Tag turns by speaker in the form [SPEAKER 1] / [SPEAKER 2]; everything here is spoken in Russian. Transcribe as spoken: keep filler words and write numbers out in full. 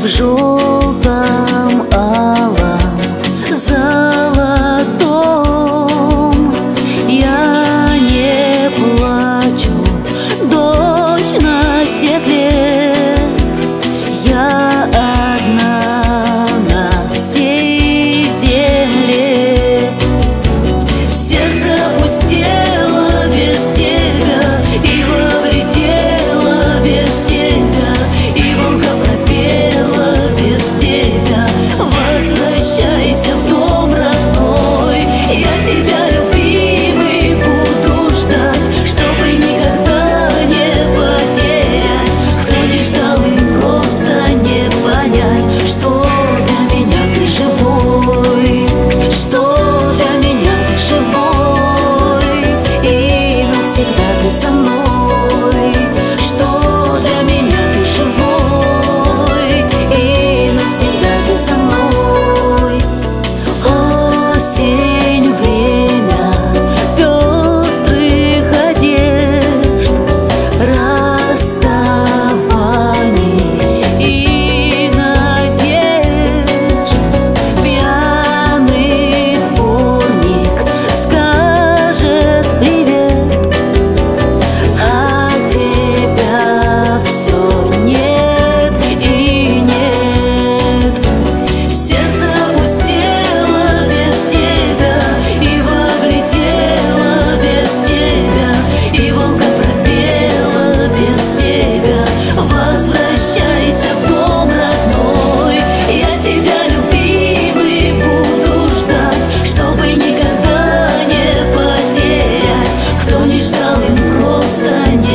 [SPEAKER 1] в желтом, алом, золотом. Я не плачу, дождь на стекле. Я одна на всей земле. Сердце опустело без тебя, ива влетела без тебя, и волга пропела без тебя. Возвращайся в дом родной, я тебя, любимый, буду ждать, чтобы никогда не потерять. Кто не ждал, им просто не понять, что для меня ты живой, что для меня ты живой, и навсегда ты со мной, что для меня ты живой, и навсегда ты со мной. Осень, время пестрых одежд, расставаний и надежд. Пьяный дворник скажет привет, а тебя все нет и нет. Сердце опустело без тебя, ива влетела без тебя, и волга пропела без тебя. Возвращайся в дом родной, я тебя, любимый, буду ждать, чтобы никогда не потерять. Кто не ждал, им просто не